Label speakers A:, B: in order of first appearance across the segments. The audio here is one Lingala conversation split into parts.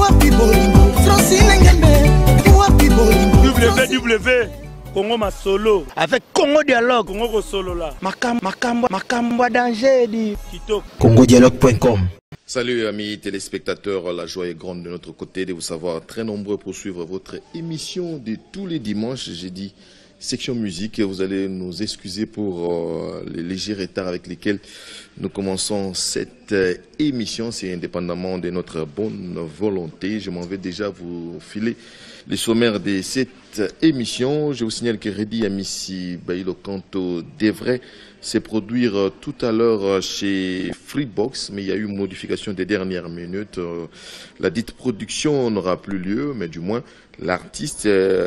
A: WW Congo ma solo avec Congo Dialogue, Congo solo là. Makambo danger dit Kitoko.
B: CongoDialogue.com.
C: Salut amis téléspectateurs, la joie est grande de notre côté de vous savoir très nombreux pour suivre votre émission de tous les dimanches. J'ai dit section musique, vous allez nous excuser pour les légers retards avec lesquels nous commençons cette émission. C'est indépendamment de notre bonne volonté. Je m'en vais déjà vous filer les sommaires de cette émission. Je vous signale que Reddy Amissi Bailo Kanto devrait se produire tout à l'heure chez Freebox, mais il y a eu une modification des dernières minutes. La dite production n'aura plus lieu, mais du moins l'artiste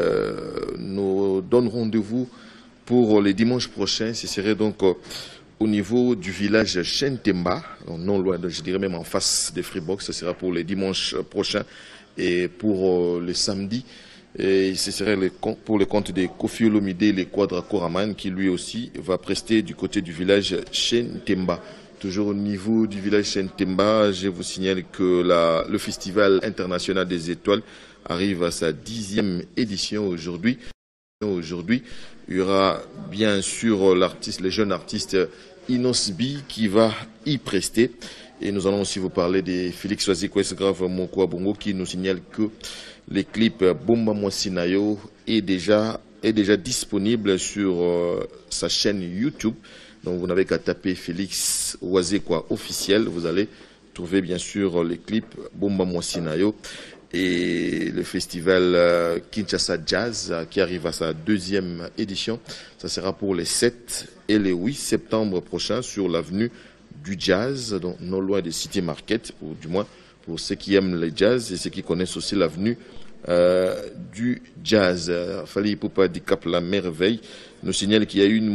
C: nous donne rendez-vous pour les dimanches prochains. Ce serait donc au niveau du village Chentemba, non loin, je dirais même en face des Freebox. Ce sera pour les dimanches prochains et pour le samedi. Et ce serait pour le compte de Kofi Olomide, les Quadra Koraman, qui lui aussi va prester du côté du village Chentemba. Toujours au niveau du village Chentemba, je vous signale que le Festival international des étoiles arrive à sa 10e édition aujourd'hui. Aujourd'hui, il y aura bien sûr le jeune artiste Inosbi qui va y prester. Et nous allons aussi vous parler de Félix Oazikwesgrave Mokwa Bongo qui nous signale que le clip Bomba Mwasinayo est déjà disponible sur sa chaîne YouTube. Donc vous n'avez qu'à taper Félix Oazekwa officiel. Vous allez trouver bien sûr le clip Bomba Mwasinayo. Et le festival Kinshasa Jazz qui arrive à sa 2e édition. Ça sera pour les 7 et les 8 septembre prochains sur l'avenue du jazz, donc non loin de City Market, du moins pour ceux qui aiment le jazz et ceux qui connaissent aussi l'avenue du jazz. Fali Poupa di Cap La Merveille nous signale qu'il y a eu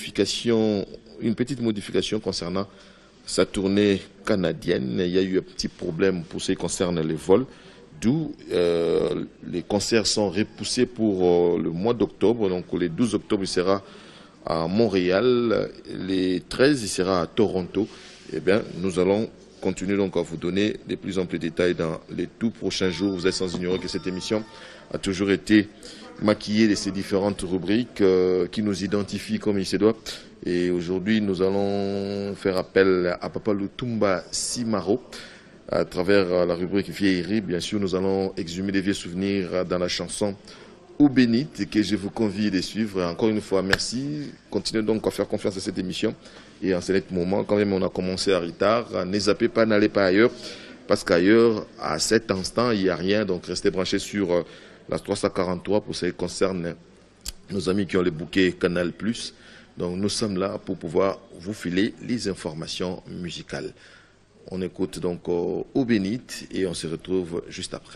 C: une petite modification concernant sa tournée canadienne. Il y a eu un petit problème pour ce qui concerne les vols, d'où les concerts sont repoussés pour le mois d'octobre. Donc le 12 octobre, il sera à Montréal, les 13, il sera à Toronto. Eh bien, nous allons continuer donc à vous donner de plus amples détails dans les tout prochains jours. Vous êtes sans ignorer que cette émission a toujours été maquillée de ces différentes rubriques qui nous identifient comme il se doit. Et aujourd'hui, nous allons faire appel à Papa Lutumba Simaro à travers la rubrique Vieillerie. Bien sûr, nous allons exhumer des vieux souvenirs dans la chanson Eau bénite que je vous convie de suivre. Encore une fois, merci. Continuez donc à faire confiance à cette émission. Et en ce moment, quand même, on a commencé à retard. Ne zappez pas, n'allez pas ailleurs. Parce qu'ailleurs, à cet instant, il n'y a rien. Donc, restez branchés sur la 343 pour ce qui concerne nos amis qui ont les bouquets Canal+. Donc, nous sommes là pour pouvoir vous filer les informations musicales. On écoute donc Eau bénite et on se retrouve juste après.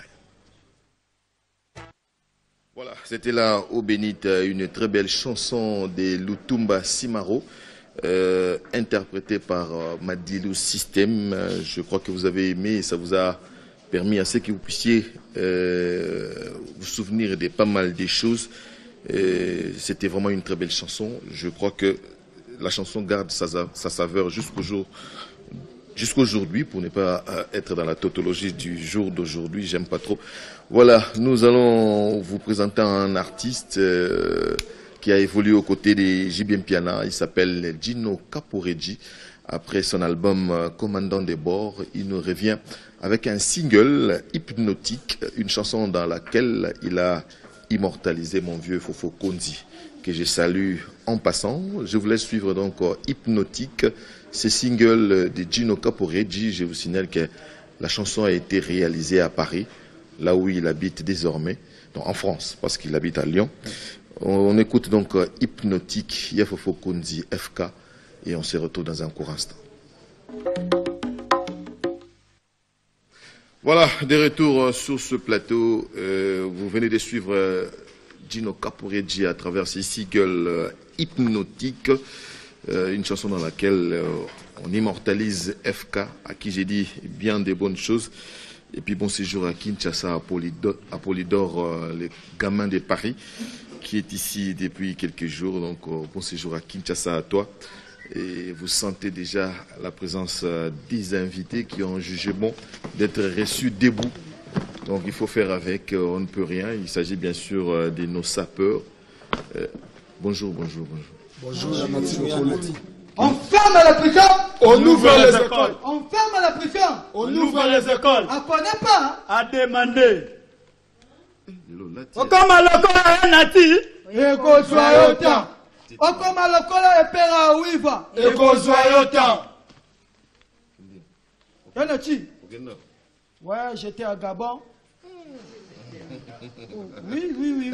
C: Voilà, c'était là Eau bénite, une très belle chanson de Lutumba Simaro, interprétée par Madilu System. Je crois que vous avez aimé et ça vous a permis à ce que vous puissiez vous souvenir de pas mal de choses. C'était vraiment une très belle chanson. Je crois que la chanson garde sa saveur jusqu'aujourd'hui, pour ne pas être dans la tautologie du jour d'aujourd'hui, j'aime pas trop. Voilà, nous allons vous présenter un artiste qui a évolué aux côtés de JB Mpiana. Il s'appelle Gino Caporeggi. Après son album Commandant des bords, il nous revient avec un single hypnotique, une chanson dans laquelle il a immortalisé mon vieux Fofo Konzi, que je salue en passant. Je vous laisse suivre donc Hypnotique, ce single de Gino Caporeggi. Je vous signale que la chanson a été réalisée à Paris, là où il habite désormais, donc en France, parce qu'il habite à Lyon. On écoute donc Hypnotique, Yafofo Konzi, FK, et on se retrouve dans un court instant. Voilà, de retour sur ce plateau. Vous venez de suivre Gino Caporeggi à travers ses singles Hypnotique, une chanson dans laquelle on immortalise FK, à qui j'ai dit bien des bonnes choses. Et puis bon séjour à Kinshasa, à Polydor, le gamin de Paris, qui est ici depuis quelques jours. Donc bon séjour à Kinshasa à toi. Et vous sentez déjà la présence des invités qui ont jugé bon d'être reçus debout Donc il faut faire avec, on ne peut rien. Il s'agit bien sûr de nos sapeurs. Bonjour.
B: Bonjour. On ferme la prison, on ouvre les écoles. On ferme la prison, on ouvre les écoles. On ne connaît pas
A: à demander. Okoma lokola nati.
B: Eko soyota. Okoma lokola epera wiva. Eko soyota. Yanati. Ouais, j'étais à Gabon. Oui.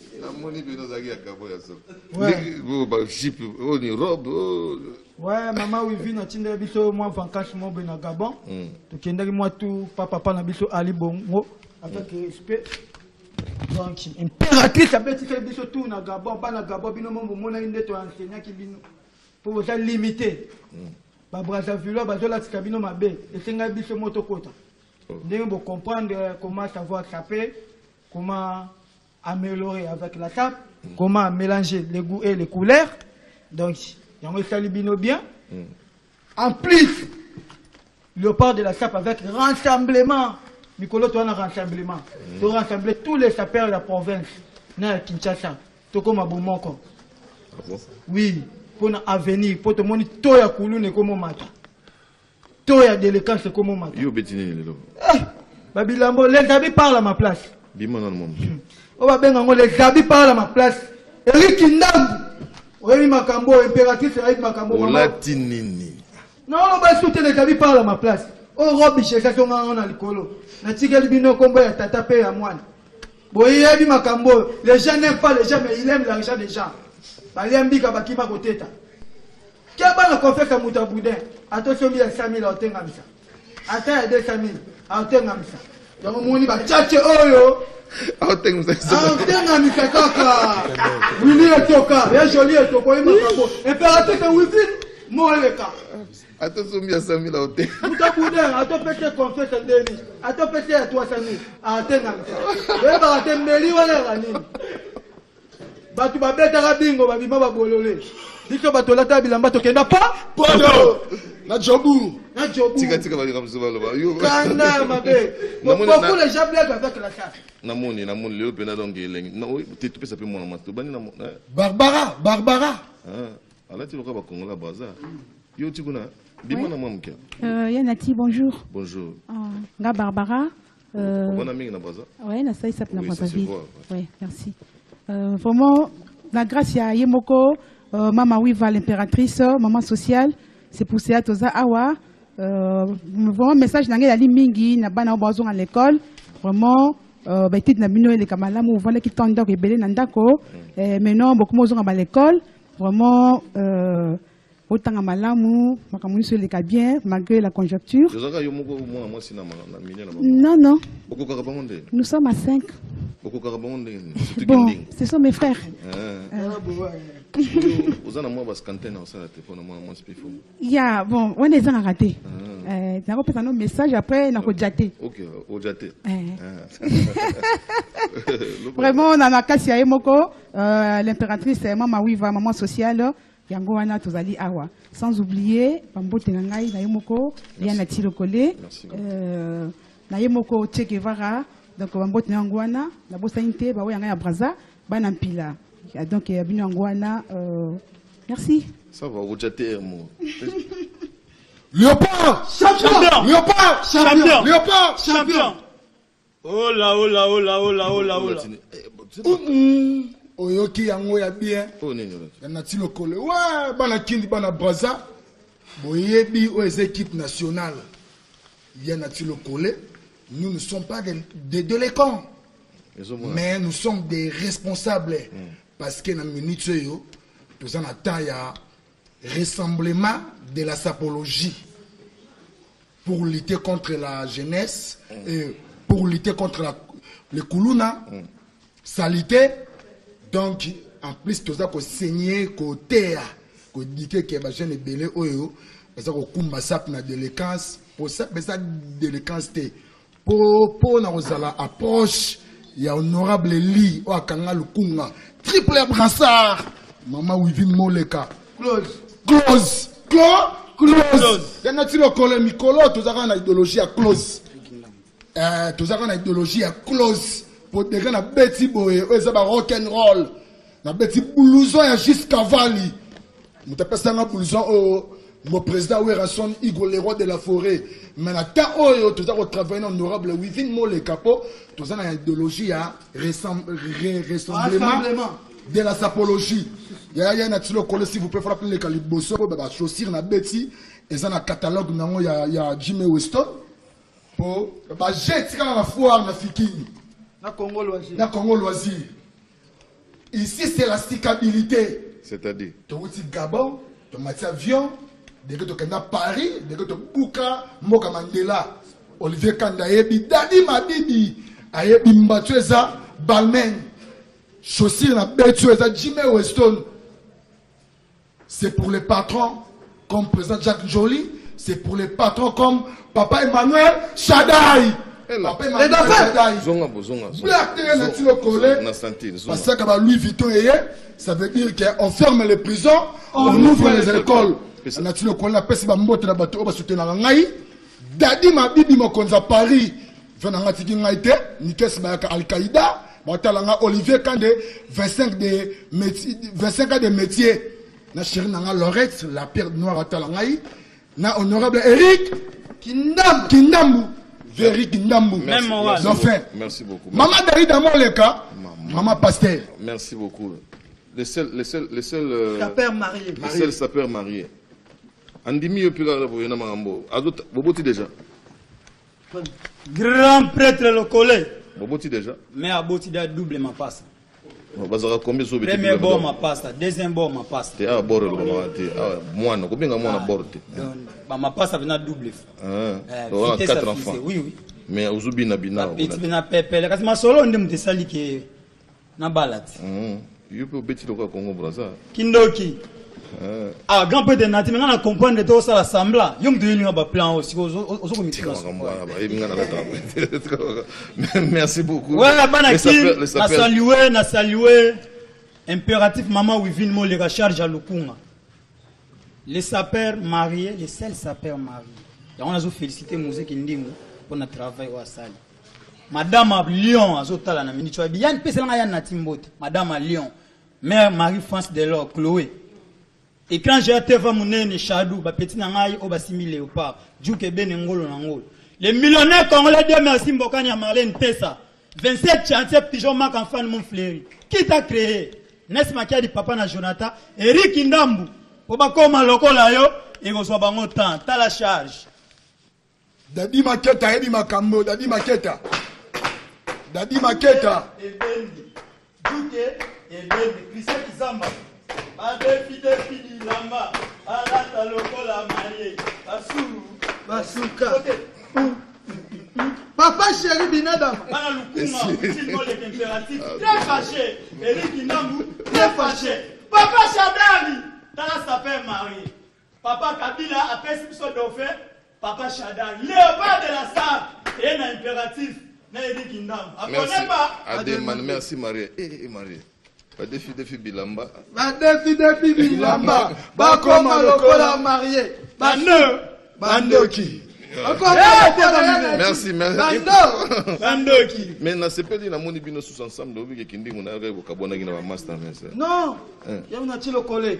B: Ouais, maman, oui, vient à biso moi vacances moi ben à Gabon. Tu kendaki moi tout papa na biso Ali Bongo avec respect. Donc impératrice a bêti que biso tout na Gabon, pas na Gabon bino mo mona inde to enseignant qui bino pour ça limiter. Ba Brazzaville ba zola tikabino mabe et senga biso moto kota. Ndenge vous comprendre comment savoir taper, comment améliorer avec la table, comment mélanger les goûts et les couleurs. Donc, il y a un salibino bien. En plus, le port de la sape avec rassemblement. Nicolo, tu as un rassemblement. Tu as rassemblé tous les sapeurs de la province. Na Kinshasa. Tu comme Abomoko. Oui, pour l'avenir, pour te montrer tout ya koulou ne comme mata. Tout ya délicate c'est comme mata.
C: Yo betini lelo.
B: Babilambo, les habits parlent à ma place.
C: Bimana mon.
B: On va bien les habits parlent à ma place. Eric Ndambu. Oui, Makambo, impératrice Eric Makambo.
C: O latinini.
B: Non, on va soutenir les habits parlent à ma place. Oh, Rob, je sais qu'on a le colo. Natigel Bino Kombo et Tata Pé à moi. Boy, Eric Makambo, les gens n'aiment pas les gens, mais ils aiment l'argent des gens. Baliambi Kabakima Koteta. Quel bon la confiance à Moutaboudin? Attention, il y a 5 000 à Otengamisa. Attends, il y a 200 000 à Otengamisa. Donc, on va tchatcher Oyo. Otengamisa Kaka. Willy et Toka. Il y a joli et Toka. Impératrice Wifin, Moleka.
C: Attention, il y a 5 000 à Otengamisa.
B: Moutaboudin, attends, peut-être confiance à Denis. Attends, peut-être à 300 000 à Otengamisa. Il y a Batembeli ou à Ranine. Batu babeta rabingo babima babolole. Diko batolata bilamba tokenda pa. Podo. Na jobu.
C: Tika bali kamzuba loba. Yo.
B: Kana mabe. Beaucoup les gens blaguent avec la carte.
C: Namoni le pena donc elengi. Na tu peux s'appeler mon mato bani na.
B: Barbara.
C: Ah. Ala ti loka ba Kongola bazar. Yo tikuna. Bima na mamka.
D: Yanati bonjour.
C: Bonjour.
D: Nga Barbara.
C: Bonne amie na bazar.
D: Ouais, na ça s'appelle na bazar. Ouais, merci. Vraiment, la grâce à Yemoko, Maman Wiva, l'impératrice, maman sociale, c'est pour ça que Awa. Vraiment, message dans la Mingi, n'a pas à l'école. Vraiment, petit na bino les kamala mo voilà qui tendent que belé nandako. Maintenant, beaucoup moins à l'école. Vraiment, autant à malamu, makamu se les bien malgré la conjoncture. Non. Nous sommes à 5. Bon, ce sont mes frères. Yeah, bon, on est en raté. On a fait un message après, on a jaté.
C: Ok, on a jaté.
D: Vraiment, on a cassé à Emoko, l'impératrice, maman Wiva, maman sociale. Yangoana Tozali Awa. Sans oublier, Bambo Tenangai, Nayemoko, Yana Tilokole, Nayemoko Che Guevara, donc Bambo Tenanguana, la Bossainte, Baoyanga Braza, Banampila. Donc, Abinanguana, merci.
C: Ça va, vous jeter mon.
B: Léopard! Champion! Léopard! Champion! Léopard! Champion!
A: Oh là.
B: Oyoki yango ya bien. Na Tilokole. Ouais, bana kindi bana Braza. Boyebi aux équipes nationales. Yana Tilokole. Nous ne sommes pas des délinquants. Mais nous sommes des responsables. Parce que dans la minute yo, nous en attend ya rassemblement de la sapologie pour lutter contre la jeunesse et pour lutter contre le Koulouna. Salité. Donc, en plus, tout ça, qu'on saigne, qu'on terre, qu'on dit que les jeunes sont belés, parce qu'on a ça na délinquance, pour ça, ça délinquance, pour la approche, il y a honorable lit, ou à Kangal Kunga, triple brassard, maman Wivin Moleka. Close. Il y a un colère Mikolo, tout ça, on a idéologie à close.
E: Tout ça, on a une idéologie à close. Pour des gens, on a bêtis, on a rock'n'roll. On a bêtis blouson, il y a juste Cavalli. On a ça un blouson, mon président, Werrason, Igor Leroy de la Forêt. Mais maintenant, tout ça, on travaille honorable, Wivin Mole Capo. Tout ça, on a une idéologie à rassemblement de la sapologie. Il y a un atelier collé, si vous pouvez frapper les calibos, chaussures, na bêtis. Et ça, dans le catalogue, il y a Jimmy Weston. Pour j'ai tiré la foire na Fikini.
B: Na Congo Loisir.
E: Na Congo Loisir. Ici, c'est la stickabilité.
C: C'est-à-dire
E: tu as Gabon, tu as avion, dès que tu as Paris, dès que tu as Bouka, Moka Mandela, Olivier Kanda, Dadi Mabidi, Ayebi Mbatueza, Balmen, Chaussure na Betueza, Jimmy Weston. C'est pour les patrons comme président Jacques Joly, c'est pour les patrons comme Papa Emmanuel Chadaï. Papa Emmanuel Chadaï. Parce que Louis Vuitton, ça veut dire qu'on ferme les prisons, on ouvre les écoles. Dadi Mabibi Mokonza Paris, Al-Qaïda, Olivier Kandé, 25 ans de métiers. Na chérie Nanga Lorette, la pierre noire à Talangaï. Na honorable Eric Kindambu. Eric Kindambu.
C: Merci beaucoup.
E: Maman Dari dans mon cas. Maman Pasteur.
C: Merci beaucoup. Les seuls
B: sapeurs mariés.
C: Les seuls sapeurs mariés. Andimi Yopila Boyana Marambo. Adot Boboti déjà.
A: Grand prêtre le collège.
C: Boboti déjà.
A: Mais à Boti double ma passe.
C: Premier
A: bord ma passe, deuxième bord ma passe.
C: Ah bord le moi non combien moi na bord.
A: Ma passe avait double.
C: On a 4 enfants.
A: Oui oui.
C: Mais Ozubi na bina.
A: Petit bina pepe, kasi ma solo ndem te sali ke na balade.
C: You peux beti le Congo Brazza.
A: Kindoki. Ah grand peu de nati mais on a comprendre tout ça l'assemblée. Yom de union ba plan aussi aux comité.
C: Merci beaucoup.
A: Ouais na saluer impératif maman Wivin mo les recharge à Lukunga. Les sapeurs mariés, les seuls sapeurs mariés. Et on a félicité Mosé Kindingu pour notre travail au Assali. Madame à Lyon, azotala na mini choa bien pese la na timbote. Madame à Lyon, mère Marie-France Delors, Chloé. Et quand j'ai été voir mon nez Chadou, ba petit nangai o ba simi léopard, Djouke ben ngolo ngolo. Les millionnaires congolais de merci Mbokani à Marlène Tessa. 27 chantiers pigeon marque enfant mon fléri. Qui t'a créé? N'est-ce pas qui a dit papa na Jonathan, Eric Ndambu. Pour ba koma lokola yo, et go so bango temps, ta la charge.
E: Dadi Maketa, Ebi Makambo, Dadi Maketa. Dadi Maketa.
A: Ebendi. Djouke, Ebendi, Christian Kizamba. Fidi lamba, alata lokola marié,
B: Basuka. Papa chéri Binada.
A: Bana Lukuma, sinon les impératifs, très fâché. Eric Ndambu, très fâché. Papa Chadali, t'as sa père marié. Papa Kabila a fait ce dauphin. Papa Chadali, léopard de la star, et un impératif, Eric Ndambu. Apprenez pas.
C: Ademan, merci Marie. Marie. Défi Bilamba.
B: Défi Bilamba. Bakoma lokola marié.
E: Bandoki.
C: Merci.
B: Bandoki.
C: Mais na sepeli na moni bino sous ensemble de obi kindi ngona rebo kabona ngina ba master messe.
B: Non. Ya on a tiré le collègue.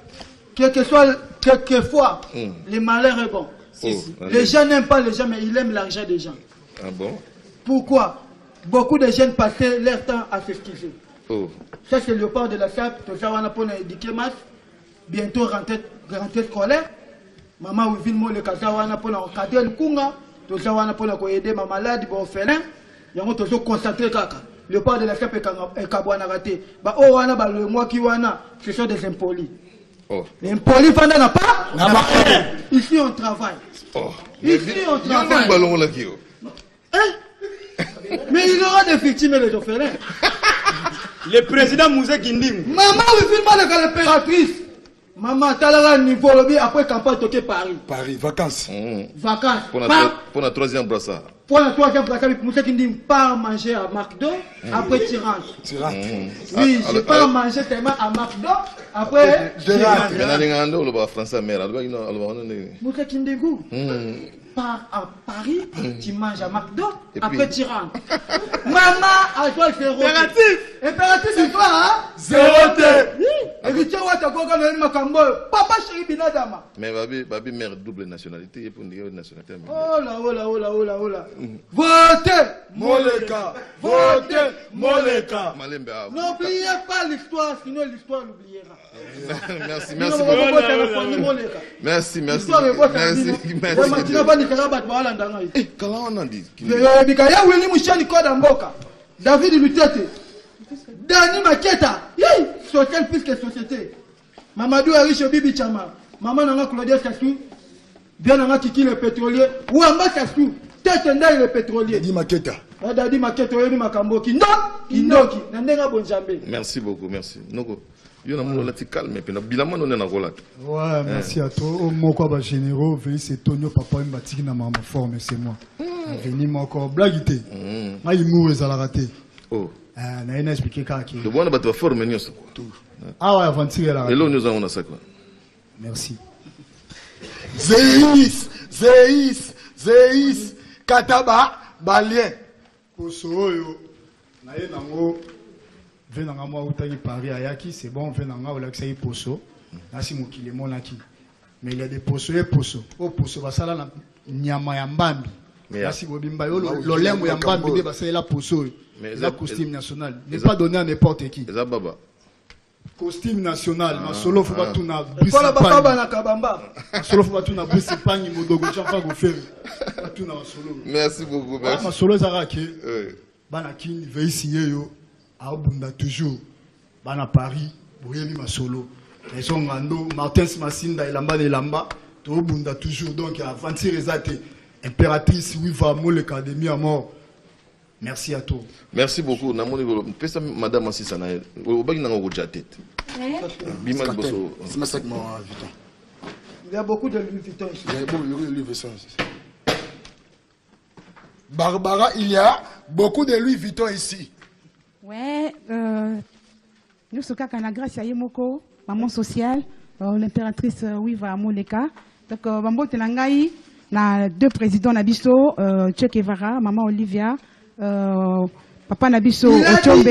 B: Quelquefois les malheurs est bon. Les gens n'aiment pas les gens mais ils aiment l'argent des gens.
C: Ah bon?
B: Pourquoi? Beaucoup de jeunes passaient leur temps à s'excuser. Ça c'est le port de la SAP, tout ça on a pour éduquer masse. Bientôt rentrée scolaire. Maman Wivin mo le kaza wana pour encadrer le kunga, tout ça on a pour aider ma malade bon orphelin. Yango to concentrer kaka. Le port de la SAP est kabwana raté. Ba o wana ba le mois qui wana, ce sont des impolis. Les impolis fanda na pas. Ici on travaille. Ici on travaille. Mais il y aura des victimes et des orphelins.
A: Le président Mouzé Kinding.
B: Maman, oui, filme de l'impératrice. Maman, t'as là niveau lobby après campagne toqué Paris.
E: Paris, vacances.
B: Vacances.
C: Pour la troisième brassard.
B: Pour la troisième brassard, Mouzé Kinding part manger à McDo, après Tirante. Oui, je pars manger tellement à McDo, après Tirante.
C: Mais là, les gens, le français mère,
B: Mouzé Kinding. pars à Paris, tu manges à McDo, après tu rentres. Maman, à toi, c'est impératif, c'est toi, hein? Héritier, papa chéri Binadama.
C: Mais Babi, mère double nationalité, et pour une nationalité.
B: Oh là. Votez Moleka. N'oubliez pas l'histoire, sinon l'histoire l'oubliera.
C: Merci.
B: David Lutete, Dani Maketa, Sotel plus que société. Mamadou Ariche Bibi Chama, Maman Nanga Claudia Sassou, bien Nanga Kiki le pétrolier, ou Amba Sassou, Tête le pétrolier.
E: Dadi Maketa.
B: Dadi Maketa, Oyebi Makambo, Inoki, Nandenga Bonjambe.
C: Merci beaucoup, merci. Noko. Il y a un petit calme, mais bilan, on est en relate.
F: Ouais, merci à toi. Au mot quoi, généraux, c'est Tonio, papa, il m'a dit ma forme, c'est moi. Veni encore blaguité. Ah, il mourrait à la raté.
C: Oh.
F: On a expliqué quoi.
C: Le bon, on va former nous.
F: Ah ouais, avant de tirer la raté.
C: Et là, nous avons ça quoi.
F: Merci.
E: Zeis, Kataba, Balien.
F: Poso, yo. Naye nango. Venanga moi utaki Paris ayaki, c'est bon, venanga olaxa yi poso. Nasi mokile monaki. Mais il y a des poso et poso. O poso basala na nyama ya mbambi. Nasi bobimba yo lolemo ya mbambi de basala la poso. La costume national n'est pas donné à n'importe qui.
C: C'est baba.
F: Costume national, ma solo faut pas tout na bris.
B: Voilà baba na kabamba.
F: Solo faut pas tout na bris pagni modogo chafa go faire. Tout na solo.
C: Merci beaucoup, merci.
F: Ma solo zaraki. Bana kin veille signer yo. Abunda toujours bana Paris boyebi masolo les ngando Martins Masinda elamba elamba to bunda toujours donc aventure ezate impératrice Wiva Moleka de mi à mort. Merci à toi.
C: Merci beaucoup. Namoni golo pesa madame Assisa na obaki nango ko tête. Bima boso.
E: C'est ma sac moi Vuitton.
B: Il y a beaucoup de Louis Vuitton ici.
E: Il y a beaucoup de Louis Vuitton. Barbara, il y a beaucoup de Louis Vuitton ici.
D: Ouais, nous sommes à la grâce à Yemoko, maman sociale, l'impératrice Wiva Moleka. Donc, Bambo Tenangaï, na deux présidents Nabiso, Che Guevara, maman Olivia, papa Nabiso Ochombe.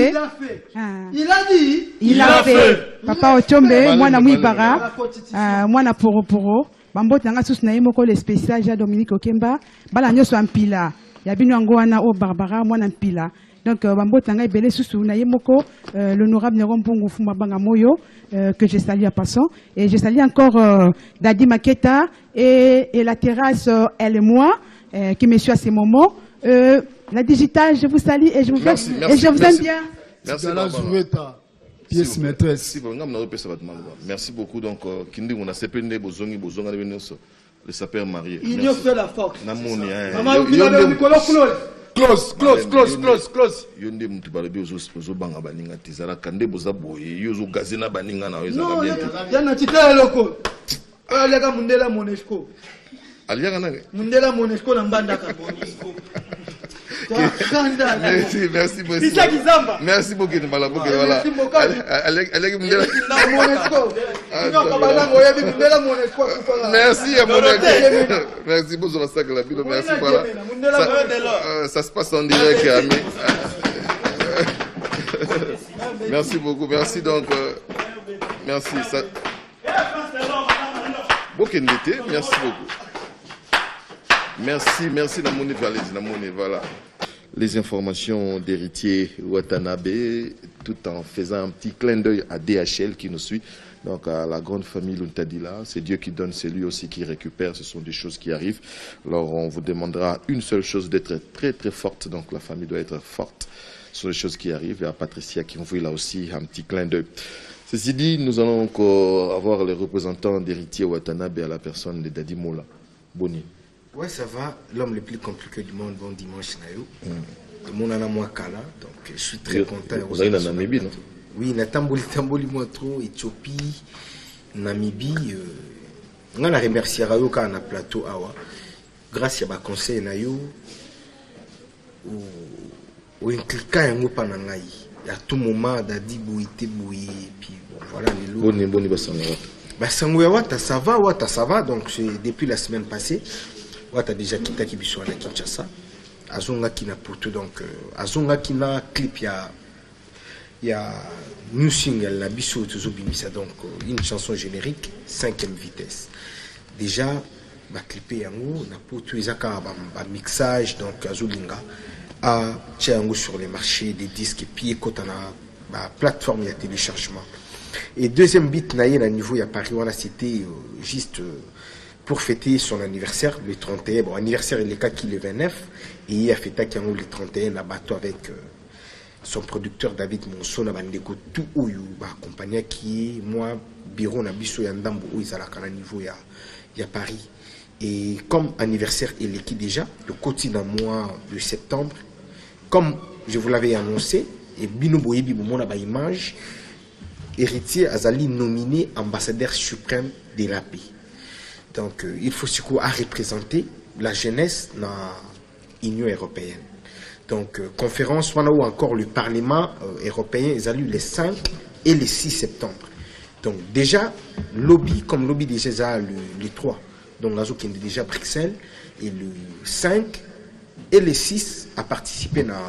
D: Il a fait. Papa Ochombe, moi na Mwibara, moi na Poro. Bambo Tenanga sous na Yemoko, le spécial Dominique Okemba, Bala Nyoso Ampila. Yabino Angoana o Barbara, moi na Mpila. Donc, Bambo Tanga Belé Soussou Nayemoko, l'honorable Nerompongo Fumabanga Moyo, que je salue à passant. Et je salue encore Dadi Maketa et la terrasse, elle et moi, qui me suit à ces moments. La digitale, je vous salue et je vous,
C: merci,
D: et je vous aime bien.
C: Merci,
F: pièce maîtresse.
C: Merci beaucoup. Donc, Kindi, on a CPND, Bozongi, Bozonga, le sapeur marié.
B: Il y a fait la force.
C: Close. Yonde mutu balabi ozo banga baninga tizara kande boza boye yozo gazena baninga na weza
B: non yana titala loko alega mundela Monesco
C: aliaga nanga
B: mundela Monesco na mbandaka Monesco.
C: Merci beaucoup. Merci beaucoup. Voilà. Merci à mon merci beaucoup. Merci. Voilà. Ça se passe en direct. Merci beaucoup. Merci donc. Merci. Merci beaucoup. Merci Namoni voilà. Les informations d'héritier Watanabe, tout en faisant un petit clin d'œil à DHL qui nous suit. Donc à la grande famille Luntadila, c'est Dieu qui donne, c'est lui aussi qui récupère, ce sont des choses qui arrivent. Alors on vous demandera une seule chose, d'être très très forte, donc la famille doit être forte sur les choses qui arrivent. Et à Patricia qui envoie là aussi un petit clin d'œil. Ceci dit, nous allons encore avoir les représentants d'héritier Watanabe à la personne de Dadi Mola. Boni.
G: Ouais, ça va. L'homme le plus compliqué du monde, bon dimanche, Nayo. Tout le monde en a moi Kala, donc je suis très content.
C: Vous avez la Namibie, non?
G: Oui, la Tamboli, moi trop, Éthiopie, Namibie. On a remercié Rayo quand on a plateau Awa. Grâce à ma conseil Nayo, ou un cliquant un mot pendant Naï. À tout moment, Dadi Bouité Boué, puis voilà les lots.
C: Boni Bassangouya.
G: Bassangouya, ça va, donc depuis la semaine passée. Wata déjà quitté qui biso na Kinshasa. Azonga qui na Poto donc azonga qui na clip il y a new single la biso tozobimisa donc une chanson générique 5e vitesse. Déjà ba clipé yango na Poto ezaka ba mixage donc azolinga à Tchango sur les marchés des disques et puis quand on a la plateforme de téléchargement. Et deuxième beat na niveau à Paris, on a cité juste pour fêter son anniversaire le 31. Bon, anniversaire il est cas qui le 29 et il a fêté Kiango le 31 à bateau avec son producteur David Monson na bandeko tout oyo ba accompagné qui moi bureau na biso ya ndambo où ils allaient à niveau ya Paris. Et comme anniversaire il est qui déjà le quotidien mois de septembre. Comme je vous l'avais annoncé, et Bino Boyebi Boumona ba image, héritier Azali nominé ambassadeur suprême de la paix. Donc il faut surtout à représenter la jeunesse dans l'Union européenne. Donc conférence ou encore le Parlement européen Azali les 5 et les 6 septembre. Donc déjà lobby comme lobby déjà les 3. Donc là qui est déjà Bruxelles et le 5 et le 6 a participé à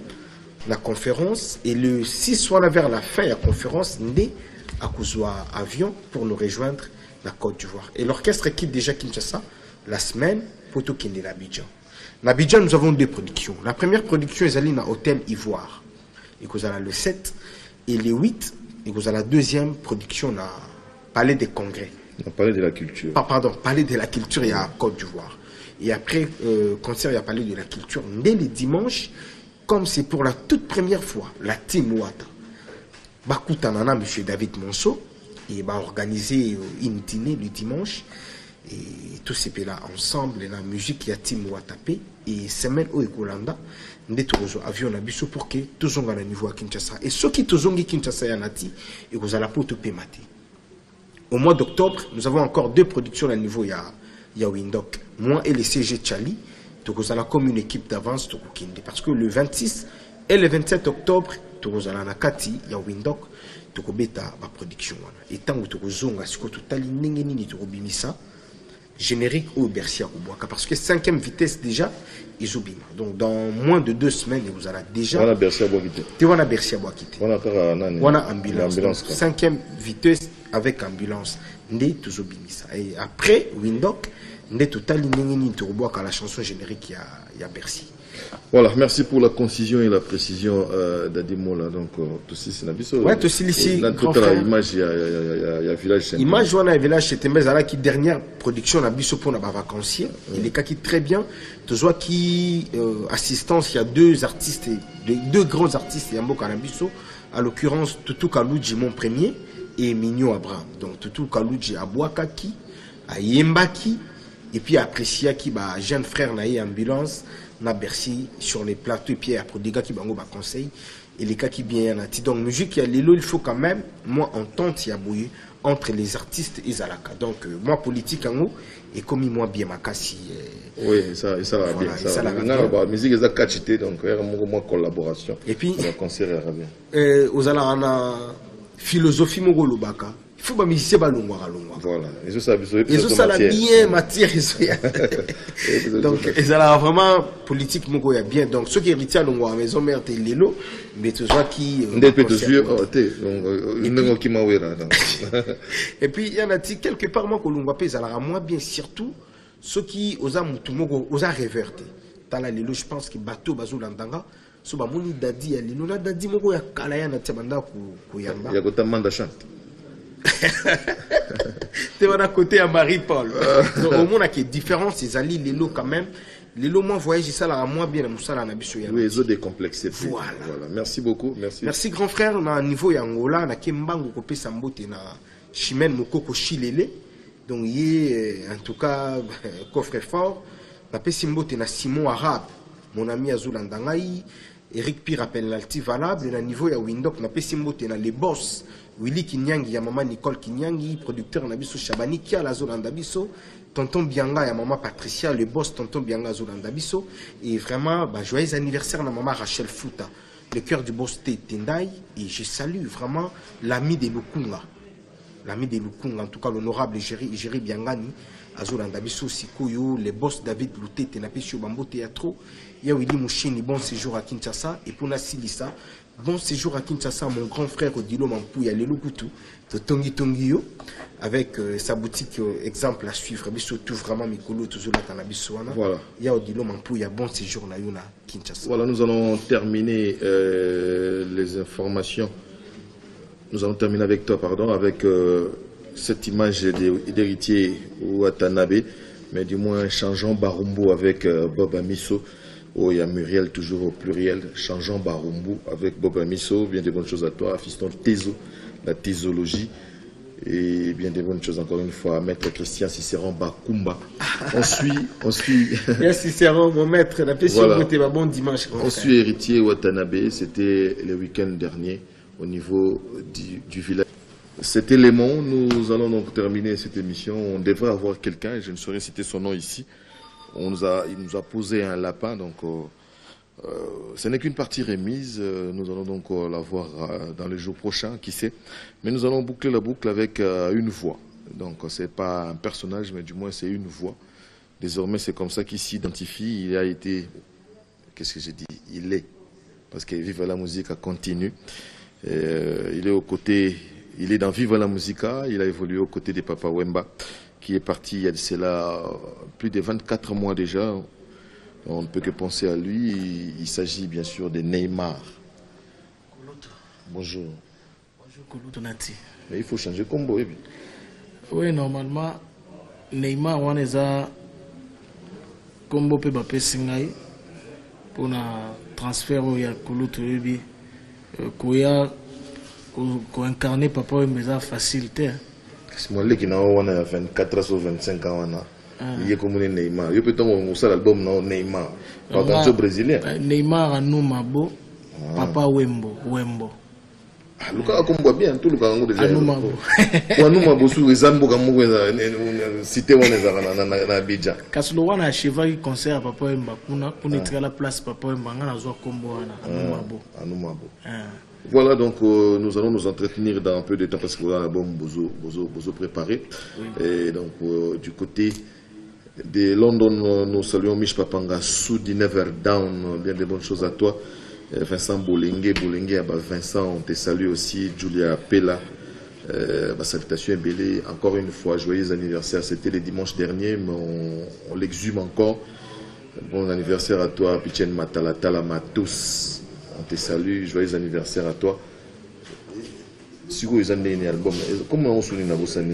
G: la conférence et le 6 soit vers la fin de la conférence né à Kouzoua avion pour nous rejoindre la Côte d'Ivoire. Et l'orchestre quitte déjà Kinshasa la semaine pour tout quitter l'Abidjan. L'Abidjan nous avons 2 productions. La première production est allée dans l'hôtel Ivoire et vous avez le 7 et le 8 et vous avez la deuxième production dans Palais des Congrès.
C: Palais de la Culture.
G: Pardon, Palais de la Culture, il y a Côte d'Ivoire. Et après, concert, il y a Palais de la Culture. Dès le dimanche, comme c'est pour la toute première fois, la team Wata, Bakoutanana, M. David Monceau, et va organiser une dîner le dimanche. Et tous ces pays-là ensemble, la musique, il y a team Watapé. Et semaine au Ekolanda, nous avons avion à Bissau pour que tout le monde niveau à Kinshasa. Et ceux qui sont à Kinshasa, et vous allez pour tout pémater. Au mois d'octobre, nous avons encore 2 productions à niveau ya Windhoek. Moi et le CG Tchali, nous allons comme une équipe d'avance parce que le 26 et le 27 octobre, nous allons à Kati, ya Windhoek, nous allons la production. Et tant que nous allons à générique au Bercy à Koubouaka parce que 5e vitesse déjà, ils oublient. Donc dans moins de 2 semaines, vous allez déjà.
C: On a Bercy à Boakité.
G: On a Bercy à Boakité. On a ambulance. 5e vitesse avec ambulance. Et après, Windhoek, on a total à la chanson générique il y a Bercy.
C: Voilà, merci pour la concision et la précision d'Adimo là. Donc, tout ça, c'est Nabiso.
G: Ouais, tout ça, ici.
C: Dans toute la image, il y a Village.
G: Image, on a Village, c'était mais à la qui dernière production, Nabiso pour nos vacanciers. Il est qui très bien. Tu vois qui assistance, il y a 2 artistes, 2 grands artistes, il y a un beau Nabiso. À l'occurrence, Tutu Kalouji, mon premier, et Mignon Abraham. Donc, Tutu Kalouji à Boakaki, à Yembaki, et puis à Précia qui, bah, jeune frère, naïe ambulance. Na Bercy sur les plateaux et puis après des gars qui bango ba conseil et les gars qui bien nati donc musique il y a il faut quand même moi entente il y a bouillé entre les artistes et Zalaka donc moi politique en haut et comme moi bien makasi
C: oui ça va voilà, bien ça va bien musique est catchité donc moi collaboration
G: et puis
C: le concert est bien
G: aux ala ana philosophie mogolo baka il faut ba musicien ba longwa
C: voilà et ça
G: la bien matière donc ils ont vraiment politique moko ya bien donc ceux qui héritiers à longwa maison mère te lelo mais tu vois qui et puis il y en a dit quelque part moi que longwa pe ça moins bien surtout ceux qui osa mutu moko osa reverter tala lelo je pense que bateau bazolandanga so ba moni dadi ya lelo na dadi moko ya kala ya na tebanda ku yamba
C: ya kotamanda chante
G: tu vas à côté à Marie-Paul. Donc au moins qui est différent ces alliés les lots quand même. Les lots moi voyage ça là moins bien ça là na biso ya.
C: Oui, ils ont décomplexé. Voilà. Merci beaucoup, merci.
G: Merci grand frère na niveau ya Angola na Kembango kopé sambote na Chimène Mokoko Chilele. Donc il en tout cas coffre fort na Pesimbote na Simon Arabe. Mon ami Azulandangai, Eric Pire appelle l'alti valable na niveau ya Windhoek na Pesimbote na les boss. Willy Kinyangi, ya maman Nicole Kinyangi, producteur Nabiso Chabani, qui a la Zolanda Biso, tonton Bianga, ya maman Patricia, le boss tonton Bianga Zolanda Biso, et vraiment, bah, joyeux anniversaire à maman Rachel Fouta, le cœur du boss Tendai, et je salue vraiment l'ami de Lukunga. l'ami de Lukunga, en tout cas l'honorable Géry Biangani, Azolanda Bisso Sikoyo, les boss David Louté, Tenapesio Bambo Théâtre, Yawili Mouchini, bon séjour à Kinshasa, et pour Silissa, bon séjour à Kinshasa, mon grand frère Odilo Mampouya, le Lukutu, de Tongi Tongio, avec sa boutique exemple à suivre, Bisso tout vraiment Mikolo, toujours là, Tanabissoana. Voilà. Il y a Odilo Mampouya, bon séjour à Kinshasa. Voilà, nous allons terminer les informations. Nous allons terminer avec toi, pardon, avec cette image d'héritier Watanabe, mais du moins changeons Barumbu avec Bob Amiso. Oh, il y a Muriel toujours au pluriel, changeons Barumbu avec Bob Amiso. Bien des bonnes choses à toi, fiston Tézo, la thésologie. Et bien des bonnes choses encore une fois à Maître Christian Cicéron Bakumba. On suit. Bien Cicéron, mon maître, la paix sur vous, bon dimanche.
C: On suit héritier Watanabe, c'était le week-end dernier au niveau du village. C'était Lémon. Nous allons donc terminer cette émission. On devrait avoir quelqu'un, je ne saurais citer son nom ici. Il nous a posé un lapin, donc ce n'est qu'une partie remise. Nous allons donc la voir dans les jours prochains, qui sait. Mais nous allons boucler la boucle avec une voix. Donc ce n'est pas un personnage, mais du moins c'est une voix. Désormais c'est comme ça qu'il s'identifie. Il a été, qu'est-ce que j'ai dit? Il est, parce que Vive la Musica continue. Il est aux côtés, il est dans Vive la Musica, il a évolué aux côtés de Papa Wemba, qui est parti il y a de cela plus de 24 mois déjà. On ne peut que penser à lui. Il s'agit bien sûr de Neymar. Bonjour.
H: Bonjour Kouloutou Nati.
C: Mais il faut changer combo.
H: Oui, normalement, Neymar, on est à combo pe bapé singai pour un transfert où il y a Kouloutou Ebi. Kouya, ko incarner Papa Wemba facilité.
C: C'est moi qui n'a 24 sur 25 ans. Il est comme Neymar. Il peut être l'album Neymar. Par contre, brésilien.
H: Neymar a nous mabo. Papa Wembo.
C: Luka comme bien tout le monde déjà. Anumabo. Anumabo sous les ambos comme cité on est na Abidjan.
H: Kaslo wana cheval concert Papa Wemba pour être à la place Papa Wemba ngana zo kombo wana
C: Anumabo. Voilà, donc nous allons nous entretenir dans un peu de temps parce que voilà l'album Bozo préparé. Oui. Et donc du côté de London, nous saluons Mich Papanga, Soudi Never Down, bien de bonnes choses à toi. Vincent Bolingue, Vincent, on te salue aussi. Julia Pella, salutations Bélé. Encore une fois, joyeux anniversaire. C'était le dimanche dernier, mais on l'exhume encore. Bon anniversaire à toi, Pichen Matalatala Matos. On te salue, joyeux anniversaire à toi. Si vous avez un album, comment on souligne la bossa?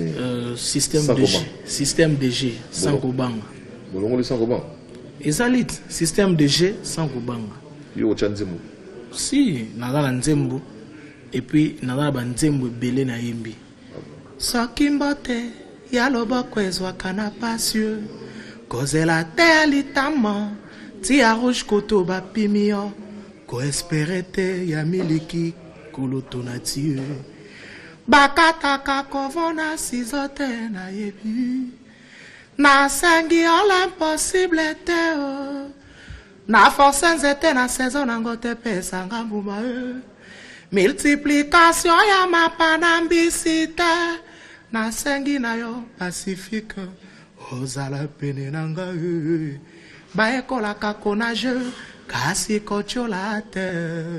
H: Système DG, sans Kobanga.
C: Vous l'avez sans Kobanga?
H: Esalit, système DG, sans Kobanga.
C: Yo Chanzembo.
H: Si, Nagala Nzembo. Et puis, Nagala Nzembo Belé na Yembi. Sakimbote, Yaloba Kwezwa Kanapasio. Kozela te alitama, Tia Rouge Koto Bapimio. Ko esperete ya miliki kulutunati bakataka kovona sizote na yebi na sangi ola impossible te na force nzete na saison nango te pesa ngambuma multiplication ya mapana mbisite na sangi na yo pacifique ozala pene nanga baekola kakonage kasi kochola te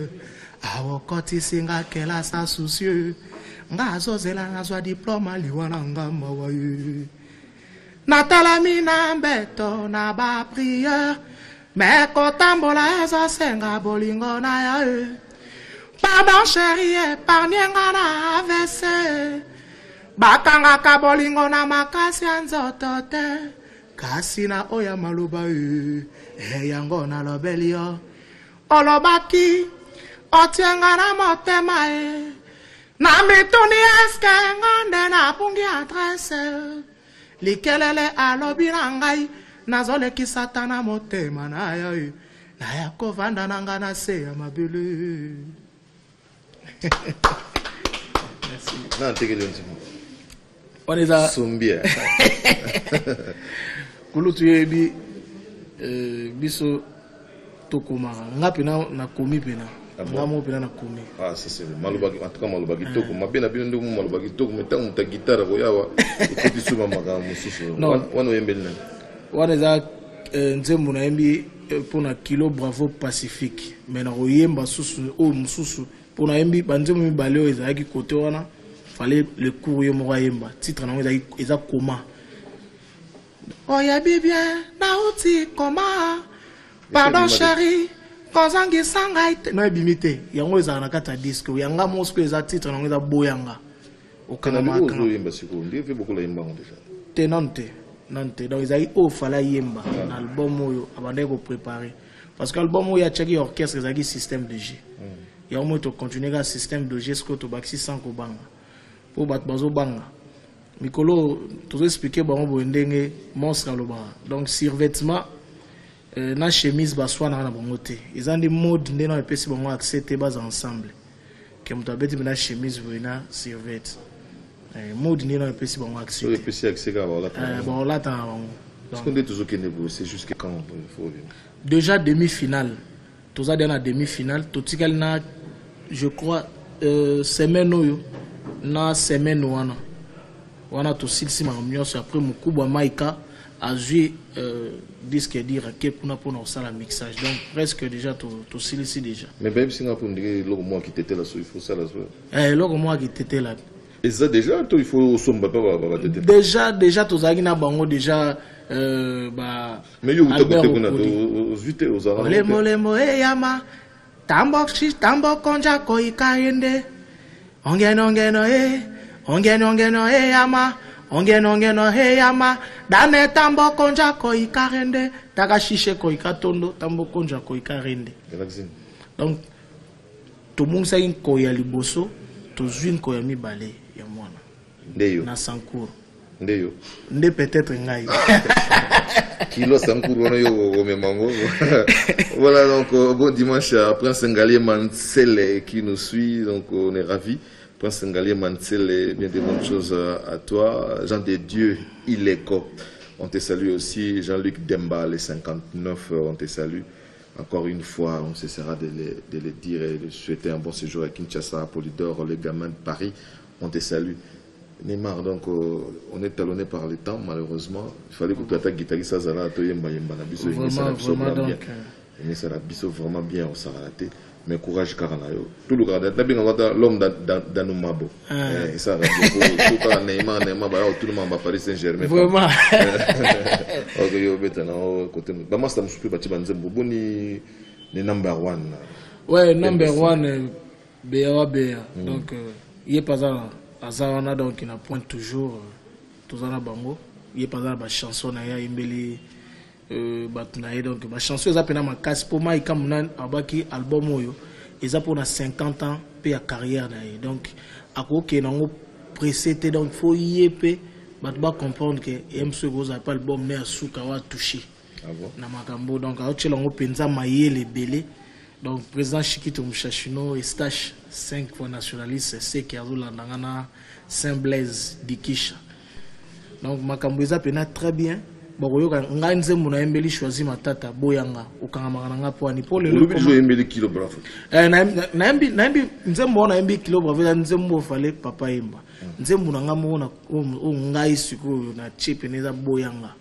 H: awokoti singa kela sa soucieux nga azozela nazwa diploma liwana nga mawaye natalami na mbeto na ba prière mais kotambola ezosenga bolingo na ya pardon chérie épargnenga na AVC bakangaka bolingo na makasi ya nzoto te kasi na oya maloba yango na lobelio olobaki otienga na motema na mituni eske ngande na pungi adresse likelele alobi na ngai nazolekisa ta na motema na yo na ya kovanda na nga na se ya mabele.
C: Merci.
H: On est à
C: Sombia.
H: Kulutu yebi biso tokoma ngapi na komi pena Ngamo pena na kumi.
C: Ah, ça c'est malobaki, en tout cas malobaki toko. Ma bien abino ndo malobaki toko, mais tant ta guitare ko yawa, ikoti suma maka mususu. Wana yembelna.
H: Wana za nzembo na yembi pour na kilo bravo pacifique. Mais na oyemba susu o mususu pour na yembi banzembo mi baleo ezaki côté wana. Fallait le cours yo mo yemba. Titre na eza koma. Oya bien na uti koma. Pardon chérie. Konzangi sanga ite no ebimite yango ezana kata disque yanga mosko eza titre nango eza boyanga okana maka
C: no yemba siko ndive bokola yemba déjà
H: tenante nante donc ezai o fala yemba na album oyo abandé ko préparer parce que album oyo ya chaki orchestre ezaki système de G ya mo to continuer ka système de G sko to baxi sans ko banga po bat bazo banga mikolo to expliquer bango bo ndenge monstre aloba donc survêtement na chemise baswana na bangote ezandi mode ndena epesi bango accepter bas ensemble que mutu abeti na chemise voina survêt mode ndena epesi bango accepter
C: epesi accepter
H: ba la ta bango
C: parce qu'on est toujours que négocier jusqu'à quand il faut
H: déjà demi-finale toza dans la demi-finale totikali na je crois semaine oyo na semaine wana to silsi ma nyonso après mukubwa maika a joué disque dire que pour ça mixage donc presque déjà tout ici déjà
C: mais même si on peut dire le mois qui était là il faut ça là
H: le mois qui était là
C: et ça déjà il faut somba pas
H: déjà tous agis na bango déjà bah
C: mais yo utakote kuna to vite aux arabes
H: le molemo yama tambo konja ko ikaende ongeno yama ongeno heyama dane tambo konja ko ikarende takashishe ko ikatondo tambo konja ko ikarende donc tout le monde sait ko ya liboso to zwin ko ya mibale ya mwana
C: ndeyo
H: na sankuru
C: ndeyo
H: nde peut-être ngai
C: kilo sankuru on yo memango voilà donc bon dimanche à Prince Ngalié Mansele qui nous suit donc on est ravis. Prince Ngalié Mansele, bien des bonnes choses à toi. Jean de Dieu, Ileko, on te salue aussi. Jean-Luc Demba, les 59, on te salue. Encore une fois, on cessera de le dire et de souhaiter un bon séjour à Kinshasa, à Polydor, les gamins de Paris, on te salue. Neymar, donc on est talonné par le temps, malheureusement. Il fallait que tu attaques guitariste à Zala, tu es vraiment bien, on s'est raté. Mais courage Karanayo. Tout le monde, l'homme d'Anoumabo. Et ça, tout le Neymar, tout le monde va Paris Saint-Germain.
H: Vraiment.
C: Ok, yo maintenant côté. Bah moi ça me soupe bâti banzembo boni le number one.
H: Ouais, number one BA. Donc il est pas ça Azarana donc il appointe toujours tous en bango. Il est pas ça ba chanson na ya imbeli batnaye donc ma chanson eza pena makasi pour moi ikamuna abaki album oyo eza pour na 50 ans pe ya carrière na ye donc akoke nango précédé donc faut yepé bat ba comprendre que MC Goza pas album mais asuka wa toucher na makambo donc a tshela ngo penza mayele belé donc président Chikito Mshashino et Stache 5 fois nationaliste c'est qui azula ndangana Saint Blaise Dikisha donc makambo eza pena très bien. Boyoka nganze muna embeli choisi matata boyanga ukanga nga poani pour le
C: jour embeli kilo bravo
H: naembi nzembo na embi kilo bravo nzembo fale papa imba nzembo na ngamo na ngai siku na chip neza boyanga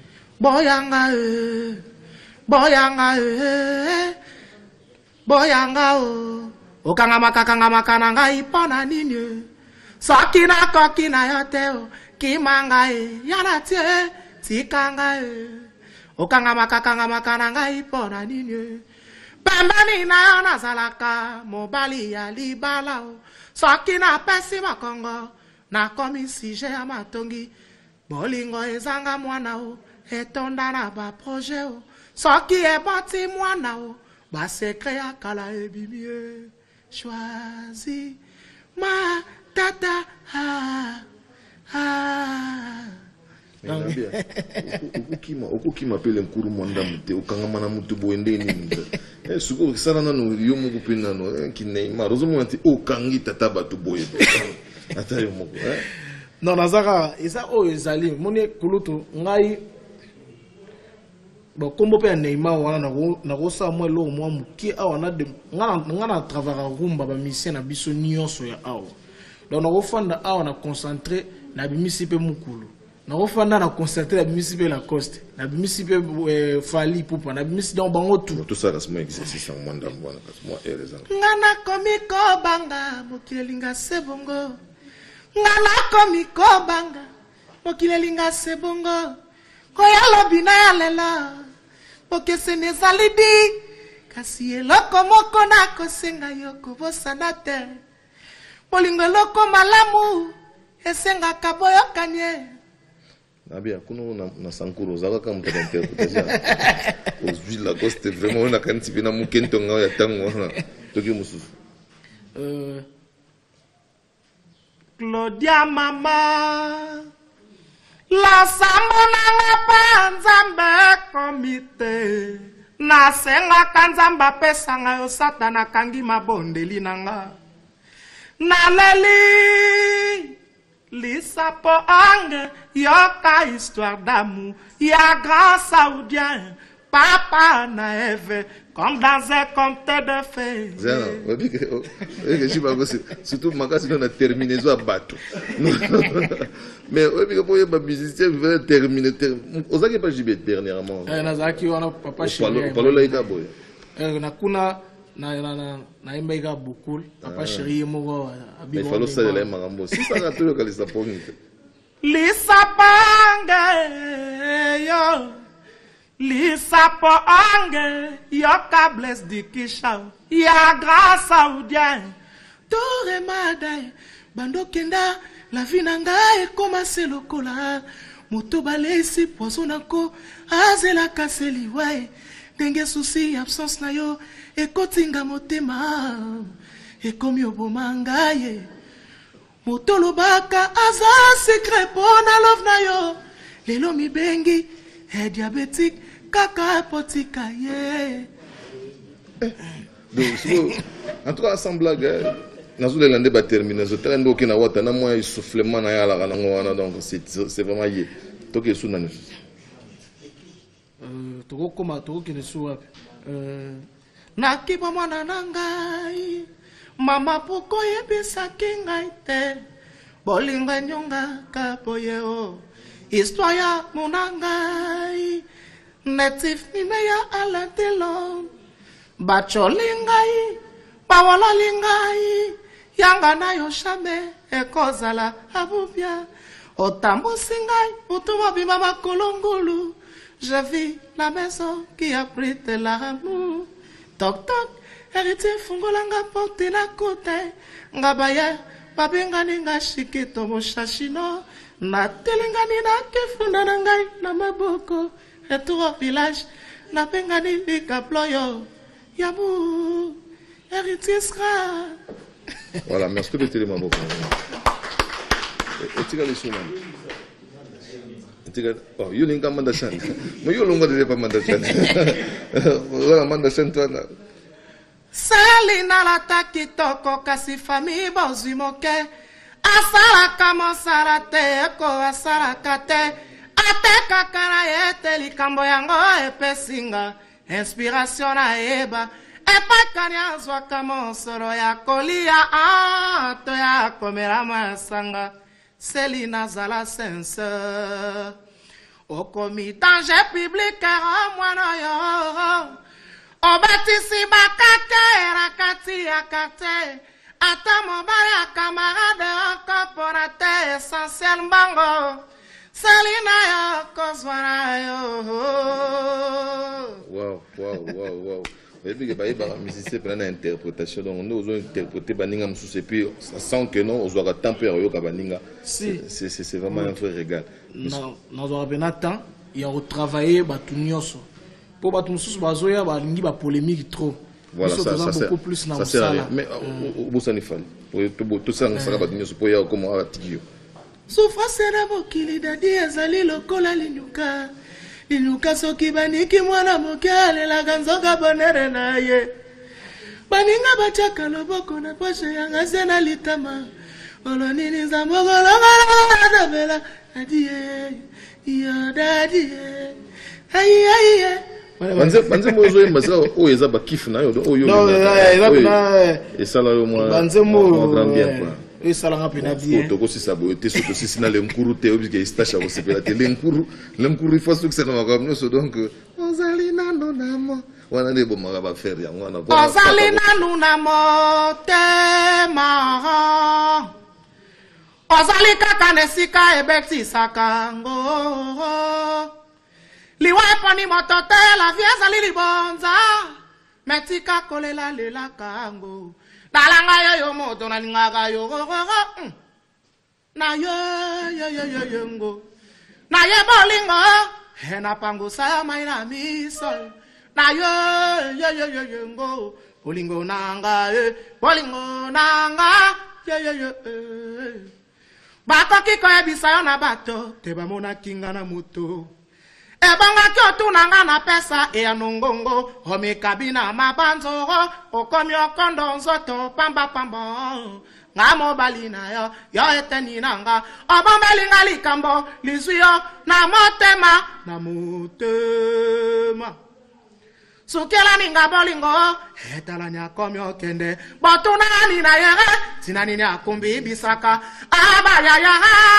H: boyanga ukanga makana ngai pona nini sakina kokina yote kimanga yana tie tikanga okanga makana ngai pona nini pembeni na na salaka mobali ya libala sakina pesi makongo na komisi je ya matongi bolingo ezanga mwana o etonda na ba projet o soki eboti mwana o ba secret ya kala ebimie choisi ma tata
C: okukima pele nkuru mwanda mute okangama na mutu boende nini suko sala nanu yo moko pe nano ki Neymar ozomona nti okangi tata bato boye ata yo moko
H: non nazaka eza oyo ezali moni kulutu ngai bon kombo pe Neymar wana na rosa moi lo moi muki awa na de ngana travailler rumba ba mission na biso nyonso ya awa donc na ofanda awa na concentrer na bimisi pe mukulu na ofanda na concentrer na bimisi pe la coste na bimisi pe fali pupa na bimisi donc bango tout
C: ça là c'est mon exercice en manda mbona moi et les gens
H: ngana komiko banga mokilinga sebongo ngana komiko banga mokilinga sebongo koya lobina ya lela poke sene zalibi kasi eloko moko na kosenga yo kobosana te bolingo eloko malamu esenga kaboyo kanye
C: nabia kuno na sankuro zaka kama interprétation aujourd'hui la cause c'était vraiment na kanti bina mukento nga ya tango toki mususu
H: Claudia mama la samona la panzambe komite na senga kanzamba pesanga yo satana kangi mabondeli nanga na leli lisapo ange yoka histoire d'amour ya grand saoudien papa na Eve comme dans un conte de fées.
C: Surtout si on a terminé ça bateau. Mais pour les musiciens veulent terminer. On a pas jibé dernièrement.
H: Nazaki on a papa chéri.
C: Palo laika boy.
H: Na kuna na imba beaucoup papa chéri mo
C: abi. Mais falo ça la marambo. Si ça gâteau que les sapons.
H: Les sapanga yo. Lisapo ange yoka bless di kisha ya grâce saoudien tore madai bando kenda la vie nanga e commencé lokola moto balesi poison nako azela kaseli wai ndenge souci absence na yo e kotinga motema e komi oboma ngaye moto lobaka aza secret pona love na yo lelo mi bengi e diabétique kaka potika ye.
C: Donc en tout cas sans blague nazo le lande ba terminer zo trendo ki na wata na moi soufflement na yala kana ngwana donc c'est vraiment yé toke sou na nesu
H: toko koma toko ki nesu wapi na kiba mwana nangai mama poko yebisa kingai te bolinga nyonga kapoye o histoire ya monangai natif nimeya alatelo bacholingai bawalalingai yanga na yo shame ekozala abubia otambusingai utuwa bima bakolongulu je vis la maison qui abrite l'amour toc toc héritier fungolanga porte na côté ngabaye babengani nga shikito moshashino na telengani na kefunda na ngai na maboko retour au village na bengani likaployo yamu héritier sera.
C: Voilà, merci de téléma beaucoup. Et tu as les sous oh, you n'as pas mandachan. Mais you n'as pas mandachan. Voilà, mandachan toi.
H: Salina la takitoko kasi famille bozimoke. Asala kama sarate ko asala kate ateka kana yete likambo yango epesinga inspiration na eba epakanya zwa kama soro ya kolia to ya komera masanga Selina zala sense au comité public mwana yo obatisi bakate rakati akate ata mobile camarade corporate essentiel bango Selina yo kozwana yo.
C: Wow. Et puis il y a des musiciens qui ont une interprétation, donc nous avons interprété Baninga Moussous et puis ça sent que non, on doit tempérer Baninga. C'est vraiment un vrai régal.
H: Non, nous avons bien temps, il y a travaillé Batunioso. Pour Batunioso, Bazoya, Balingi, Polémique trop.
C: Voilà, ça
H: beaucoup plus
C: ça sert à rien. Mais au bout, ça n'est pas. Tout ça, ça va Batunioso pour y avoir comme un tigio.
H: Souffrance na mokili dadi ezali lokola linyuka. Linyuka soki baniki mwana moke alelaka nzoka bonere na ye. Baninga batiaka loboko na poshe yanga se na litama. Olonini nzambogolongala adabela dadi ye. Yo dadi ye.
C: banze mozo yemba ça o eza ba kiff na yo o yo
H: non
C: et ça là au moins
H: banze mo
C: grand bien quoi
H: et ça là ngapena bien
C: to ko si sabo te so to si na le nkuru te obiki stage a sepela te le nkuru il faut que ça na ka so donc ozali na no namo wana ne bo mara ba faire ya wana
H: ozali na no namo te ma ozali kaka nesika ebeti sakango liwa eponi motote la vie azali libonza metika kolela lela kango nalanga yo moto na lingaka yo na yo ngo na ye bolingo hena pangusa maina miso na yo ngo bolingo nanga yo bakoki koyebisa yo na bato te bamona kinga na moto ebanga kyotu nanga na pesa e anongongo omekabina mabanzoro okomi okondo nzoto pamba ngamo balina yo eteni nanga obomelinga likambo lizuyo na motema sukela ninga bolingo etala nyakomi okende botunani na yere sinani nyakumbi bisaka abayaya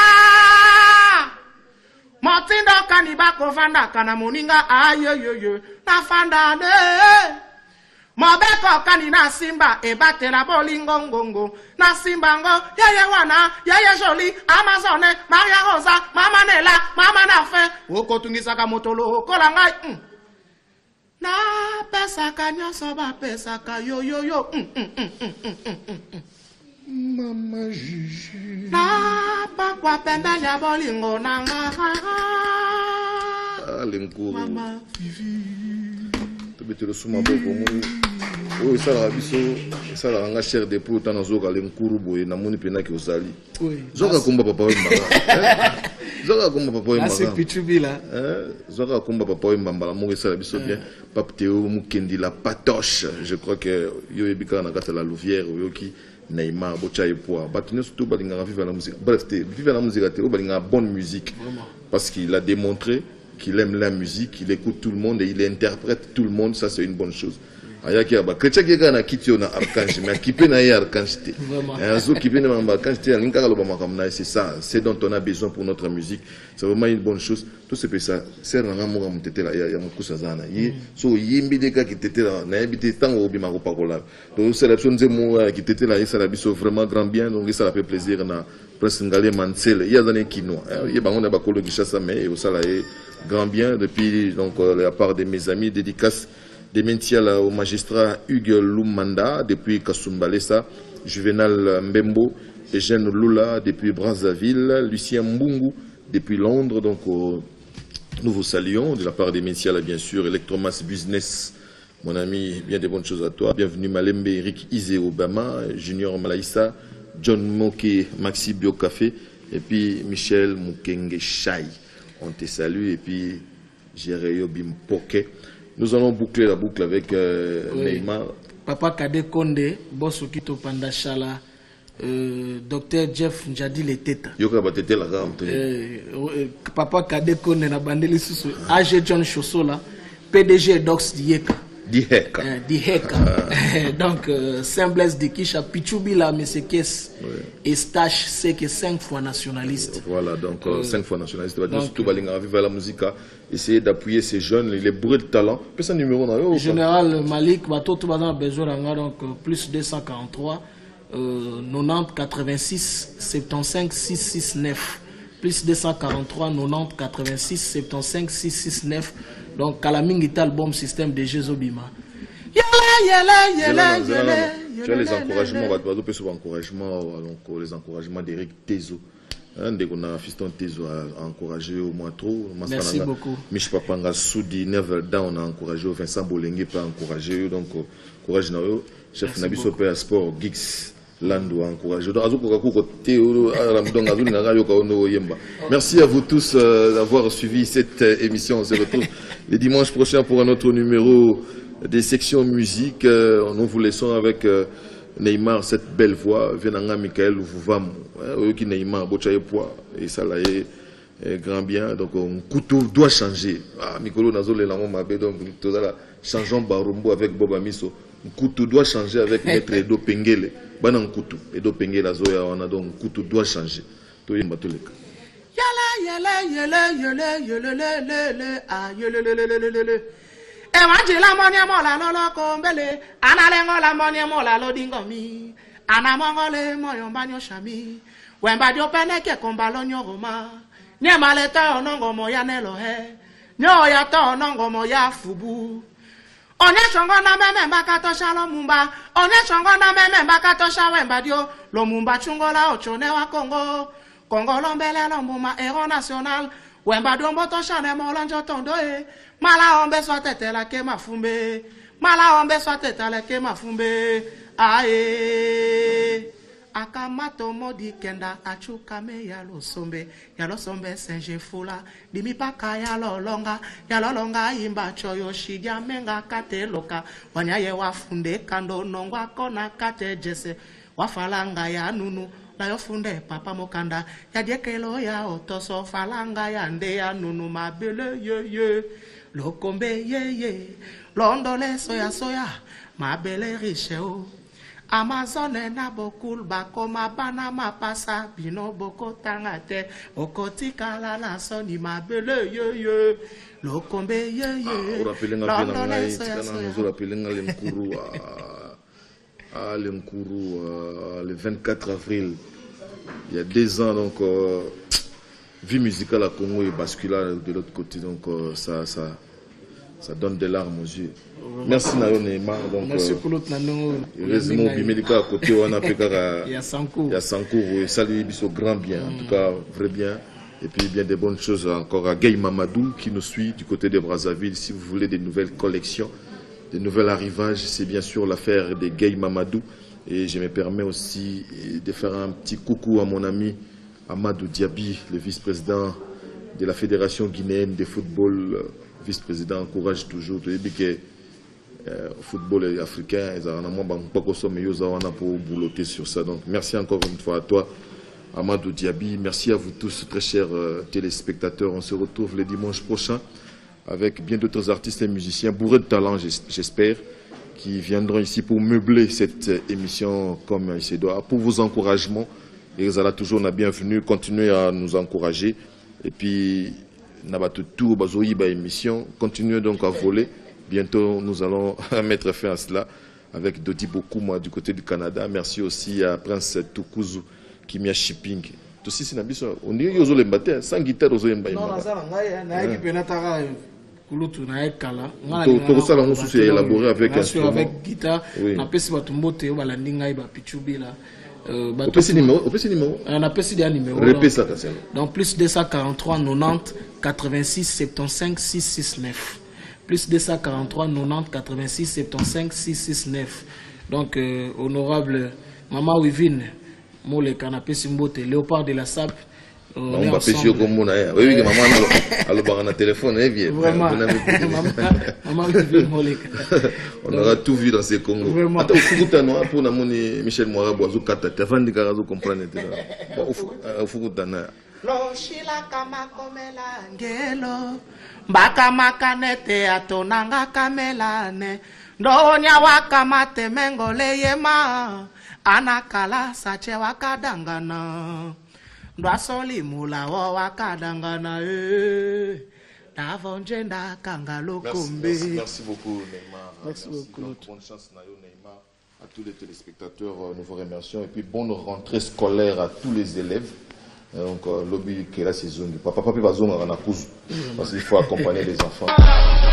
H: motindo kaniba kovanda kana muninga ayoyoyo na fandane mobeko kanina simba ebatela bolingo ngongo na simba ngo yeye wana yeye joli amazone maria rosa mama nela mama nafe okotungisaka motolo kola ngai na pesa kanyoso ba pesa ka yo
C: mama juju
H: na pakwa pembe nya bolingo nanga
C: lenkuru
H: mama vivi
C: to betelo suma boko mu o sala biso sala nga cher de pour tana zoka lenkuru boye na moni pena ki osali zoka kumba papa wemba zoka kumba papa wemba
H: c'est pitubila
C: zoka kumba papa wemba mbala mo sala biso bien pape Théo mukendi la patoche je crois que yo ebika na kata la louvière yoki Neymar bochaye poa batune surtout balinga vivre la musique bref vivre la musique o balinga bonne musique parce qu'il a démontré qu'il aime la musique, il écoute tout le monde et il interprète tout le monde, ça c'est une bonne chose. Ayaki aba chrétien qui gana kitio na archange mais qui peut na archange té. Azo qui peut na archange té linka lo ba makamna c'est ça, c'est dont on a besoin pour notre musique. C'est vraiment une bonne chose. Tout ce que ça sert na mo mutete la ya mukusa zana. Yi so yimbi de ka ki tete la na yibite tango obi mako pakola. Donc c'est la personne zemo qui tete la ça la biso vraiment grand bien donc ça fait plaisir na presque ngalé mansel. Il y a dans kino. Il ba on a ba kolo kishasa mais au sala grand bien depuis donc la part de mes amis dédicace des mentiers au magistrat Hugues Lumanda depuis Kasumbalesa, Juvenal Mbembo, Eugène Lula depuis Brazzaville, Lucien Mbungu depuis Londres. Donc nous vous saluons de la part des mentiers bien sûr, Electromas Business, mon ami, bien de bonnes choses à toi. Bienvenue Malembe, Eric Izé Obama, Junior Malaïssa, John Moke, Maxi Biocafé et puis Michel Mukenge Chai. On te salue et puis Jéréo Bimpoke. Nous allons boucler la boucle avec Neymar.
H: Papa Kade Konde, boss Okito Pandachala, Dr Jeff Njadi Leteta.
C: Yoka batete la gamme.
H: Papa Kade Konde na bandeli susu. AG John Chosola, PDG Dox Dieka. Diheka. Donc, Saint-Blaise de Kisha, Pichubila, Mesekes, et Stache, c'est que 5 fois nationaliste.
C: Voilà, donc 5 fois nationaliste. Surtout, Balinga, vive la musique, essayer d'appuyer ces jeunes, les bourrés de talent. Personne numéro dans
H: Général Malik, Bato, tout le monde a besoin donc plus 243, 90, 86, 75, 669. Plus 243, 90, 86, 75, 669. Donc, Kalamingita album système de Jézobima.
C: Tu as les encouragements, on va te sur encouragement, donc les encouragements d'Eric Tezo. Dès qu'on a fiston Tezo a encouragé au moins trop.
H: Merci beaucoup.
C: Mich Papanga Soudi, Never Down a encouragé, Vincent Bolengue a encouragé, donc courage na yo. Chef Nabiso Père Sport, Gix. Lando encouragé. Merci à vous tous d'avoir suivi cette émission. On se retrouve le dimanche prochain pour un autre numéro des sections musique. Nous vous laissons avec Neymar, cette belle voix. Venanga Michael Vouvam. Neymar, Bochaye Poa. Et ça là, grand bien. Donc, un couteau doit changer. Ah, Mikolo Nazole Lamo Mabé, donc, changeons Barumbo avec Boba Miso. Un couteau doit changer avec Maître Edo Pengele. Banan couteau. Edo Pengele, Zoya, on a donc un couteau doit changer. Tout est battu.
H: Ewajila monia mola lolo kombele, analengo la monia mola lo dingomi, anamongole moyo banyo shami, wemba dio peneke kombalo nyogoma, nye maleta onongo moya nelohe, nyo ya to onongo moya fubu. Onye chongo na meme mbakato shalo mumba, onye chongo na meme mbakato sha wemba dio, lo mumba chungola ochone wa Congo, Congo lombele lombuma ero national, wemba dio mboto shane molanjo tondoe. Mala ombe soit tete la ke mafumbe, mala ombe soit tete la ke mafumbe, ae. Akamato modi kenda achukame yalo sombe senje fula, dimi paka yalo longa imba choyo shidia menga kate loka, wanyaye wafunde kando nongwa kona kate jese, wafalanga ya nunu. Na yofunde papa mokanda ya diekelo ya otoso falanga ya nde ya nunu mabele ye lokombe ye londole soya mabele richeo Amazon na bokul bakoma bana mapasa bino boko tangate okotika la na soni mabele ye lokombe ye londole soya le Mkourou, le 24 avril, il y a 2 ans, donc, vie musicale à Congo et bascule de l'autre côté, donc ça donne des larmes aux yeux. Merci Nayo Neymar. Merci pour l'autre Nano.
C: Heureusement, Bimédika à côté, on a Pékara. Il y a Sankour, salut Bisso, grand bien, en tout cas, vrai bien. Et puis, bien des bonnes choses encore à Gay Mamadou qui nous suit du côté de Brazzaville. Si vous voulez des nouvelles collections, des nouveaux arrivages, c'est bien sûr l'affaire de Gay Mamadou. Et je me permets aussi de faire un petit coucou à mon ami Amadou Diaby, le vice-président de la Fédération guinéenne de football. Vice-président encourage toujours. Tu dis que le football africain, ils ont pour boulotter sur ça. Donc merci encore une fois à toi, Amadou Diaby. Merci à vous tous, très chers téléspectateurs. On se retrouve le dimanche prochain avec bien d'autres artistes et musiciens bourrés de talent, j'espère, qui viendront ici pour meubler cette émission comme il se doit. Pour vos encouragements, et vous allez toujours la bienvenue, continuez à nous encourager. Et puis, émission, continuez donc à voler. Bientôt, nous allons mettre fin à cela avec Dodi Bokuma du côté du Canada. Merci aussi à Prince Tukuzu qui m'a shipping. Aussi, c'est on dit que vous avez sans guitare, vous avez un tout ça, on s'est élaboré avec instrument.
H: Avec guitare, on a pris votre moto, on a landing, on a pris des numéros. Donc, plus 243 90 86 75 669. Plus 243 90 86 75 669. Donc, honorable Maman Wivine, Mole Canapé Simbote, Léopard de la Sable.
C: On va pêcher comme mon aïe. Oui, maman, on a téléphone,
H: vraiment.
C: On aura tout vu dans ces Congos.
H: Vraiment.
C: Attends, au pour Michel Moirabou, Azou Kata, avant de Garazo comprendre. Au Fukutana.
H: Loshila kama komela ngelo, mbaka makanete atonanga kamelane, ndonya wakamate mengole yema, anakala sache wakadangana. Ndwasoli mula wa wakadangana Davonjenda kangalo kombe.
C: Merci beaucoup Neymar.
H: Merci beaucoup.
C: Bonne chance Neymar. À tous les téléspectateurs, nous vous remercions. Et puis bonne rentrée scolaire à tous les élèves. Donc lobby qui est la saison du papa va zonga na kuzu parce qu'il faut accompagner les enfants.